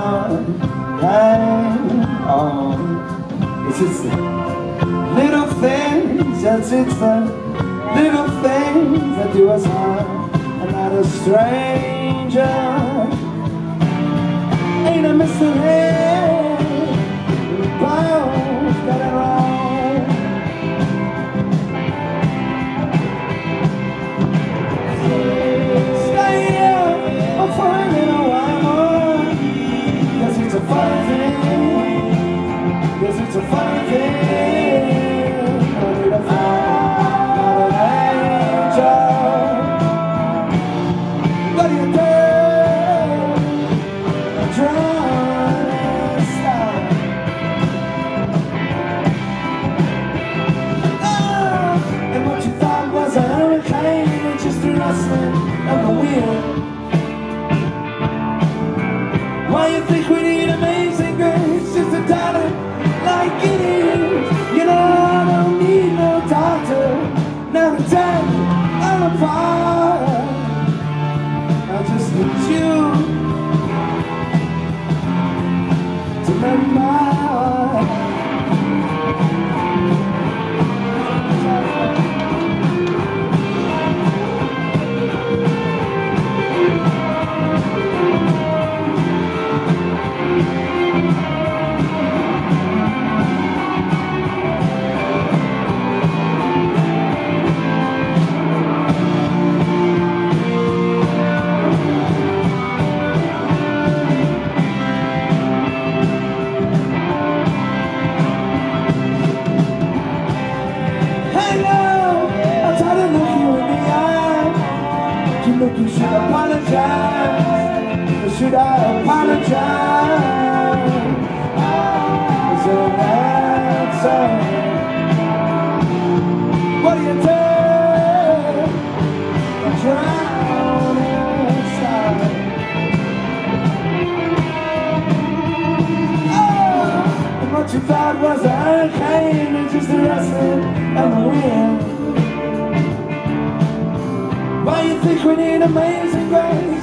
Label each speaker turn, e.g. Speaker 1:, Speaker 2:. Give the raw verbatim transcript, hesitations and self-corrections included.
Speaker 1: on, hang on. It's just the little things, yes, it's the little things that do us harm. I'm not a stranger, ain't a mystery. We both got it wrong. Stay here, I'm finding a while more. Yes, it's a fun thing. Yes, it's a fun thing. I need a friend, not an angel. What do you do? I'm trying to stop. Oh, and what you thought was a hurricane, it's just a rustling of the wind. Why you think we need amazing grace? Just a darling like it is. You know I don't need no doctor, now to tell me I'm apart. I just need you to mend my heart. Look, you should apologize. Or should I apologize? Is there an answer? What do you do? I'm drowning inside. Oh, and what you thought was a hurricane is just a rustling of the wind. Why you think we need amazing grace?